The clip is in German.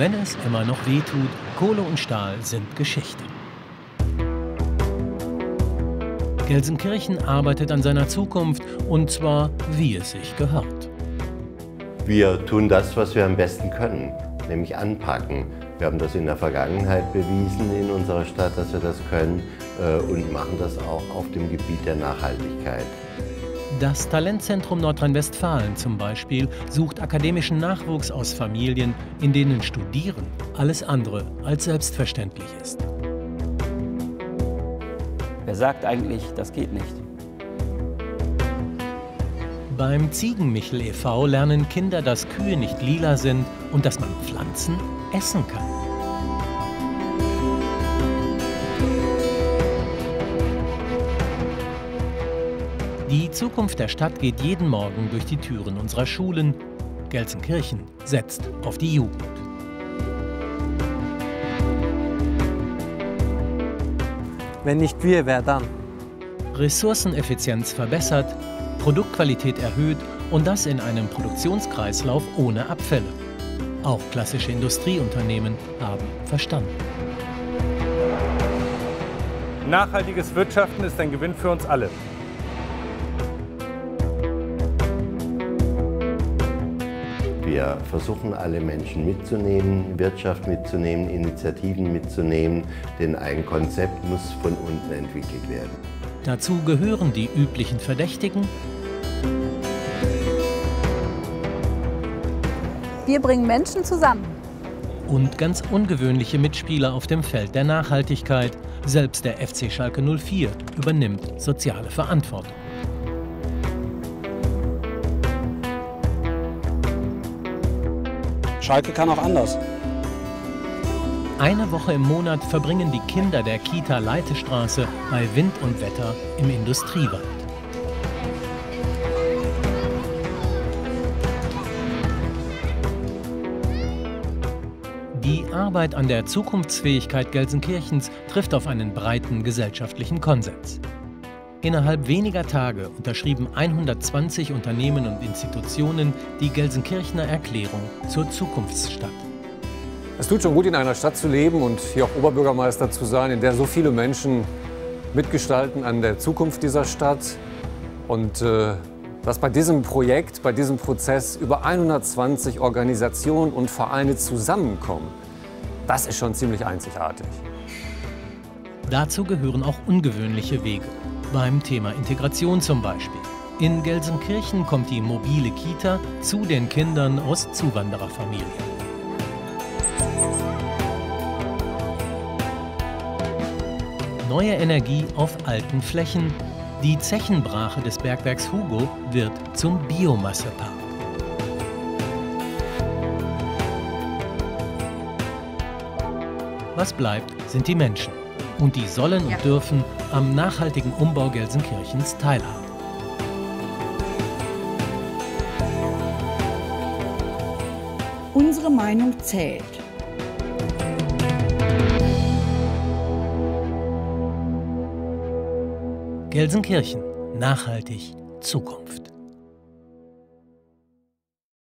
wenn es immer noch wehtut, Kohle und Stahl sind Geschichte. Gelsenkirchen arbeitet an seiner Zukunft, und zwar, wie es sich gehört. Wir tun das, was wir am besten können, nämlich anpacken. Wir haben das in der Vergangenheit bewiesen in unserer Stadt, dass wir das können, und machen das auch auf dem Gebiet der Nachhaltigkeit. Das Talentzentrum Nordrhein-Westfalen zum Beispiel sucht akademischen Nachwuchs aus Familien, in denen Studieren alles andere als selbstverständlich ist. Wer sagt eigentlich, das geht nicht? Beim Ziegenmichel e.V. lernen Kinder, dass Kühe nicht lila sind und dass man Pflanzen essen kann. Die Zukunft der Stadt geht jeden Morgen durch die Türen unserer Schulen. Gelsenkirchen setzt auf die Jugend. Wenn nicht wir, wer dann? Ressourceneffizienz verbessert, Produktqualität erhöht und das in einem Produktionskreislauf ohne Abfälle. Auch klassische Industrieunternehmen haben verstanden. Nachhaltiges Wirtschaften ist ein Gewinn für uns alle. Wir versuchen, alle Menschen mitzunehmen, Wirtschaft mitzunehmen, Initiativen mitzunehmen, denn ein Konzept muss von unten entwickelt werden. Dazu gehören die üblichen Verdächtigen. Wir bringen Menschen zusammen. Und ganz ungewöhnliche Mitspieler auf dem Feld der Nachhaltigkeit. Selbst der FC Schalke 04 übernimmt soziale Verantwortung. Schalke kann auch anders. Eine Woche im Monat verbringen die Kinder der Kita Leitestraße bei Wind und Wetter im Industriewald. Die Arbeit an der Zukunftsfähigkeit Gelsenkirchens trifft auf einen breiten gesellschaftlichen Konsens. Innerhalb weniger Tage unterschrieben 120 Unternehmen und Institutionen die Gelsenkirchener Erklärung zur Zukunftsstadt. Es tut schon gut, in einer Stadt zu leben und hier auch Oberbürgermeister zu sein, in der so viele Menschen mitgestalten an der Zukunft dieser Stadt. Und dass bei diesem Projekt, bei diesem Prozess über 120 Organisationen und Vereine zusammenkommen, das ist schon ziemlich einzigartig. Dazu gehören auch ungewöhnliche Wege. Beim Thema Integration zum Beispiel. In Gelsenkirchen kommt die mobile Kita zu den Kindern aus Zuwandererfamilien. Neue Energie auf alten Flächen. Die Zechenbrache des Bergwerks Hugo wird zum Biomassepark. Was bleibt, sind die Menschen. Und die sollen und dürfen am nachhaltigen Umbau Gelsenkirchens teilhaben. Unsere Meinung zählt. Gelsenkirchen. Nachhaltig Zukunft.